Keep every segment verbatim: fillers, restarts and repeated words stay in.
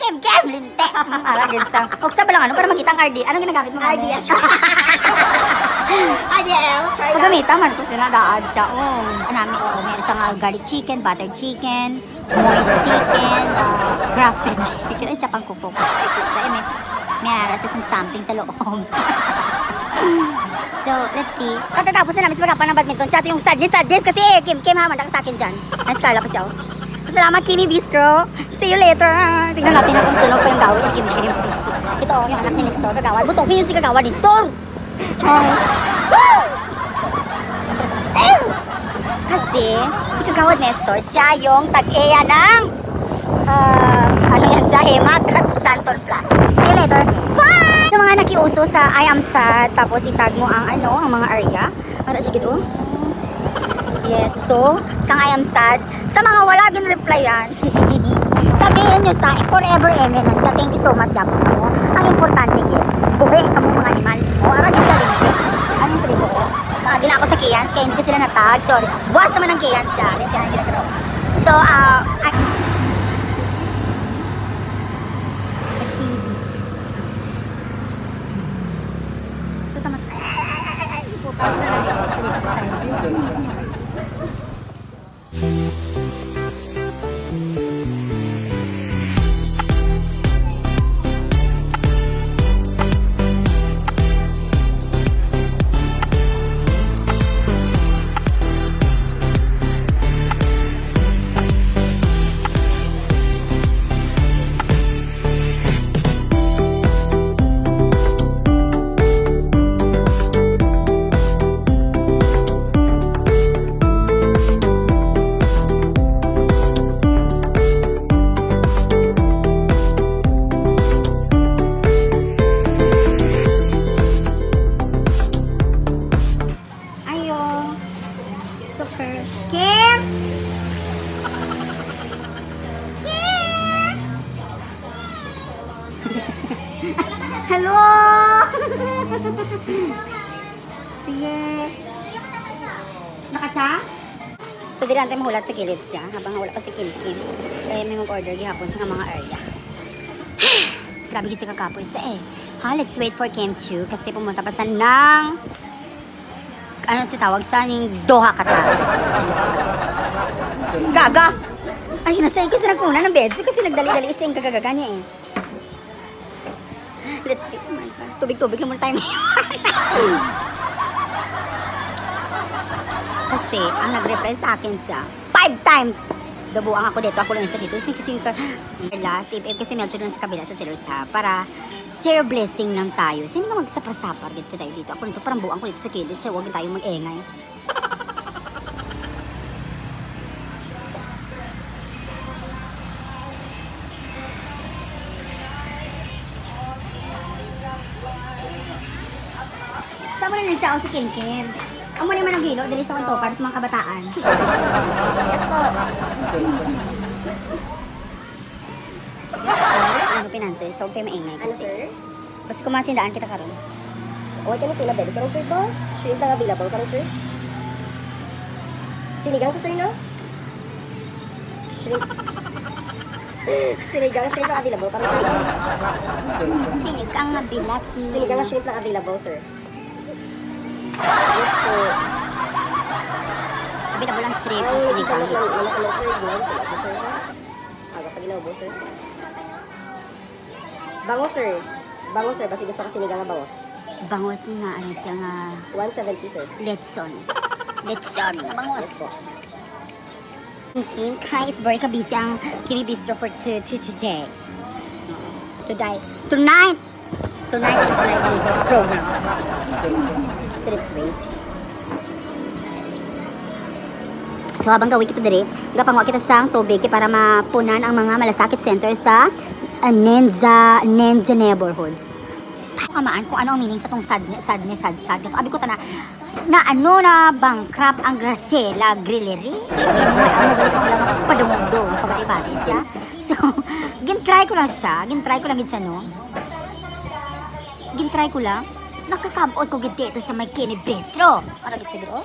Kim Kim linte. Ara ginsang. Og sa lang ano para makita ang R D. Anong ginagamit mo? R D at R D L. Try na. Gamita man ko sila daad sa oh. Anami oh, meron sa nga garlic chicken, butter chicken, moist chicken, uh, crafted chicken. Ay chapang kuko ko sa eme. May ara sa something sa loob. So, let's see. Katatapos na namin sa pagkapan ng badminton. Siya ito yung sadness, sadness kasi eh, Kim, Kim ha, mandak sa akin dyan. Nice Carla pa siya. So, salamat Kimi Bistro. See you later. Tignan natin na kung sunog pa yung gawin ng Kim Kim. Ito oh, yung anak ni Nestor, Kagawad. Butukin yung si Kagawad, Nestor. Char. Kasi, si Kagawad Nestor, siya yung tag-eya ng uh, ano yan sa Hema at Santon Plus. See you later. Bye! Sa mga nakiuso sa I am sad, tapos itag mo ang ano, ang mga area. Para sige to. Yes, so, sa I am sad, sa mga wala din replyan, sabihin nyo sa forever eminent sa thank you so much gapo mo. Ang importante yun, buhay ka mo mga animal. O, aragin sa rin. Ano yung sabihin ko? Mga gina ako sa Keyans, kaya hindi ko sila natag. Sorry, buwas naman ang Keyans siya. So, uh, I Kim! Kim! Hello! Sige. Nakacha? So, di lang tayo mahulat sa kilid siya habang wala pa si Kim Kim. Kaya may mag-order gihapon siya ng mga area. Grabe kasi kakapoy sa eh. Ha, let's wait for Kim two kasi pumunta pa sa ng ano si tawag sa yung Doha Qatar. Gaga! Ay, nasa kasi nagkuna ng bedso kasi nagdali-dali isa yung kagagaga niya eh. Let's see. Oh my God. Tubig-tubig lang muna tayo ngayon. Kasi, ang nag-reply sa akin siya, five times! Dabuang ako dito, ako lang isa dito. Kasi kasi last, if, if kasi medyo lang sa kabila sa sellers ha, para share blessing lang tayo. Sino nga magsapar-sapar dito sa tayo dito? Ako nito, parang buang ko dito sa kilid. So, huwag tayo mag-engay. Saan mo na nisa ako si Kim Kim? Ang muna naman ang hilo, dali sa kong para sa mga kabataan. Yes po. Ano pinanswer? So, huwag tayo maingay kasi. Ano, sir? Basta kumasindaan kita karon. Okay, kami tuna bed. Karong sir ko? Shrimp na available. Karong sir? Sinigang ko sir, no? Shrimp. Sinigang shrimp na available. Karong sir, no? Sinigang na bilat. Sinigang na shrimp na available, sir. Yes po. Sabi na bulang shrimp. Ay, Sinigang. Ay, wala ka lang, sir. Ginawa, sir. Ako, sir, ha? Aga pa ginawa, sir. Bango, sir. Bango, sir. Basi gusto ko sinigang na bangos. Bangos nga, ano siya nga. one seventy, sir. Letson. Letson na bangos. Yes po. Kim Kai is very busy ang Kimi Bistro for to, to today. Today. Tonight. Tonight is like the program. So let's wait. So habang gawin kita diri, gapango kita sang tubig para mapunan ang mga malasakit center sa uh, Nenza Nenza neighborhoods. Kamaan kung ano ang meaning sa tong sadness, sadness, sad, sad. Ito, abi ko ta na, na ano na bankrupt ang Graciela Grillery. Ano ganito lang padungog-dong, pagkatibati siya. So, gintry ko lang siya, gintry ko lang gid siya, no? Gintry ko lang, nakakabot ko gid dito sa may Kimi Bistro. Para gid siguro.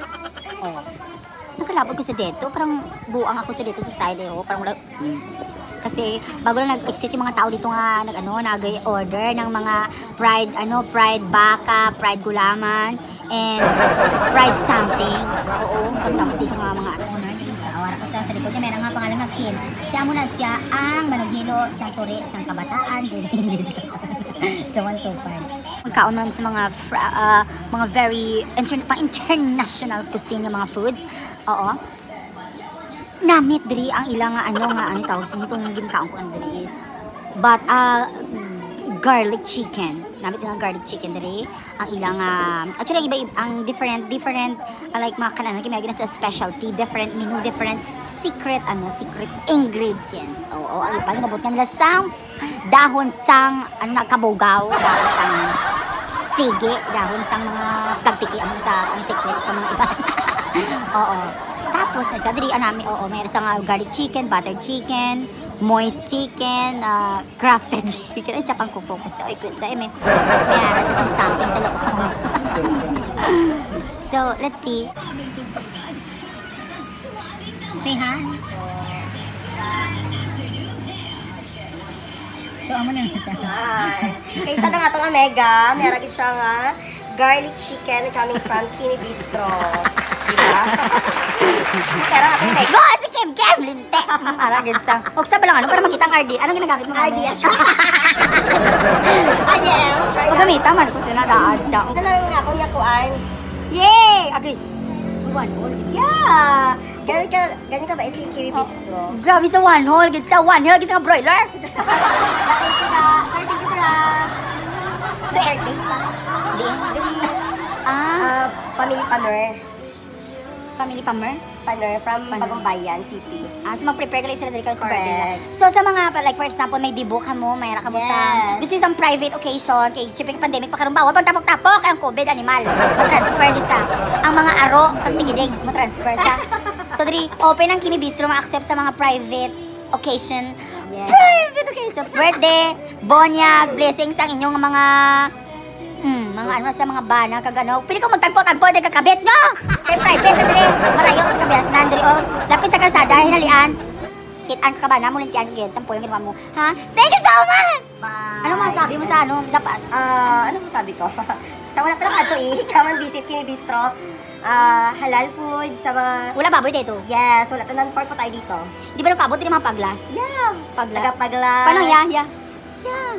Oh. Nakalabot ko sa dito, parang buang ako sa dito sa side, oh. Parang wala, hmm. kasi bago lang nag-exit yung mga tao dito nga nag ano nag-order ng mga fried ano fried baka, fried gulaman, and fried something. Oo, pagdating dito nga mga ano owner dito sa awara kasi sa likod niya meron nga pangalan nga Kim. Siya muna siya ang manughilo sang turi sang kabataan din sa one two five. Magkaon man sa mga fra- uh, mga very inter- pang international cuisine nga mga foods. Oo. Namit diri ang ilang nga ano nga ano tawag sa itong ginkaon ko ang diri is but uh, garlic chicken. Namit nga garlic chicken diri ang ilang uh, actually iba ang different different uh, like mga kanan kami gina sa specialty, different menu, different secret ano secret ingredients. Oo, ang iba mabot nga nila sang dahon sang ano na kabugaw, dahon sang tigi, dahon sang mga plagtiki ang sa ang secret sa mga iba. Oo. Tapos nasa diri anami oo, mayroon sa nga garlic chicken, butter chicken, moist chicken, uh, crafted chicken. Ay, tsapang ko focus sa ikot sa eme. Mayroon sa something sa loob. So, let's see. Say hi. So, amo na nasa. Ay. Kaysa na nga itong Omega, meron siya nga garlic chicken coming from Kimi Bistro. Diba? Matera nga itong Omega. Go! Si Kim! Kim! Linte! Aragin sa. Huwag sa lang ano para makita ang R D. Anong ginagamit mo? R D at siya. Ayel, try Huwag na. gamita man kung sinadaan siya. Ano lang nga akong yakuan? Yay! Agad. One hole. Yeah! Ganyan ka, ganyan ka ba ito yung Kimi Bistro? Grabe sa one hole. Gid sa one hole. Gid sa broiler. Thank you na. Sir, thank you sir ah. So, birthday pa. Di. Dili, Ah. ah, family panor. Family Pamer. Panor from Panor. Bagong Bayan City. Ah, so mag-prepare ka lang sila dali ka sa Correct. birthday nila. So sa mga, like for example, may dibo ka mo, mayroon ka mo sa, Yes. gusto isang private occasion, kay syempre pandemic pa karon bawal pang tapok-tapok ang COVID animal. Mo-transfer di sa ang mga aro kag tigidig mo-transfer sa. So diri open ang Kimi Bistro ma-accept sa mga private occasion. Yes. Private occasion, birthday, bonyag, blessings ang inyong mga Hmm, mga ano sa mga bana kag ano. Pili ko magtagpo-tagpo diri kakabit no. Kay private na diri, marayo sa kabiasnan diri oh. Lapit sa kalsada hinalian. Kitaan ka bana mo lintian gid tampo yung ginawa mo. Ha? Thank you so much. Bye. Ano masabi mo sa ano? Dapat Ah, ano masabi ko? Sa wala pa lang ato eh. Come and visit Kimi Bistro. Ah, halal food sa mga... wala baboy dito. Yes, wala to non-pork pa tayo dito. Di ba nung kabot din mga paglas? Yeah. Paglas. Tagapaglas. Paano ya? Ya. Ya.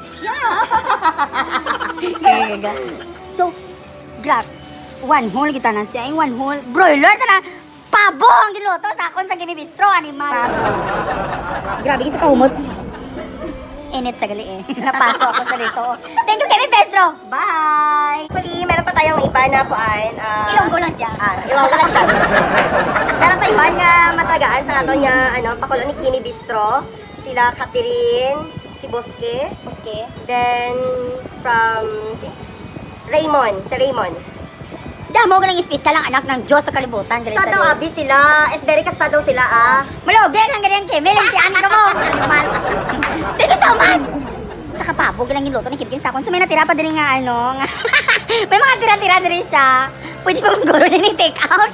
Gaga. So, grab. One whole kita na siya. Yung one whole. Broiler ta na. Pabo ang giluto sa akon sa Kimi Bistro. Animal. Pabo. Grabe kasi kahumot. Init sa gali eh. Napasok ako sa dito. Thank you, Kimi Bistro. Bye! Pali, meron pa tayong iba na kuan. ah, Ilonggo lang siya. Ah, ilonggo lang siya. Meron pa iba nga matagaan sa ato niya, ano, pakulo ni Kimi Bistro. Sila Catherine, si Bosque. Buske. Then, from si Raymond, si Raymond. Damo ka ng espesyal ang anak ng Diyos sa kalibutan. Gali Sa sa daw, Diyos. abi sila. Esberikas sa daw sila, ah. Malugi ang ganyan Kimi. Lintian ka mo. Animal. Thank you so much. Tsaka pabo, galang giluto ni Kim Kim sa akon. So may natira pa din nga ano. Nga. May mga tira-tira din siya. Pwede pa mong gulo din i-take out.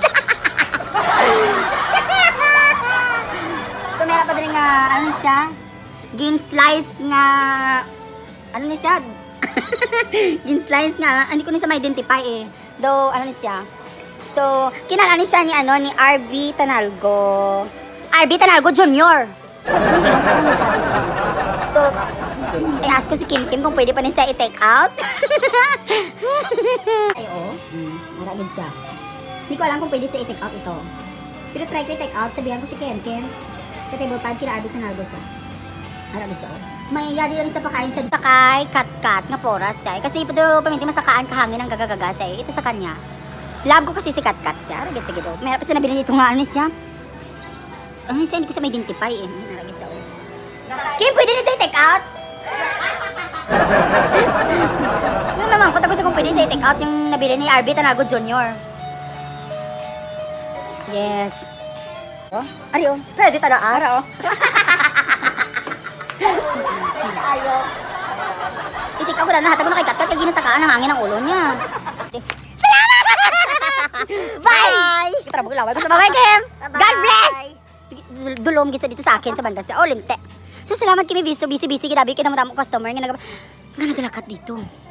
So meron pa din nga, ano siya? Gin slice nga, ano ni siya? Gin slice nga, hindi ko ni siya ma-identify eh. Though, ano ni siya? So, kinalani siya ni ano, ni R B Tanalgo. R B Tanalgo Junior. Ano yung sabi siya? So, i-ask ko si Kim Kim kung pwede pa niya siya i-take out. Ay, oo. Hmm, maragin siya. Hindi ko alam kung pwede siya i-take out ito. Pero try ko i-take out, sabihan ko si Kim Kim. Sa table time, kina R B Tanalgo siya. Maragin siya. May yadi rin sa pakain sa takay, kat-kat, nga poras siya. Kasi ito paminti masakaan kahangin ang gagagaga siya. Ito sa kanya. Love ko kasi si kat-kat siya. Ragit sa gido. Meron pa siya nabili dito nga ano siya. Ano siya, hindi ko siya ma-identify eh. Naragit siya. Kim, pwede na siya i-take out? Yung naman, kung tapos kung pwede siya i-take out yung nabili ni R B Tanago Junior Yes. Oh, ari oh. Pwede ta na, ah. Ara oh. Ayo. Itik ako na nahatag ko na kay kat-kat kaya ginasakaan ang hangin ang ulo niya. Bye! Bye! Kita mo gulaway ko sa babay, Kim! God bless! dulom gisa dito sa akin sa banda sa Olimte. So salamat kami bistro busy busy ginabi kita mo tamo customer nga nag nga naglakat dito.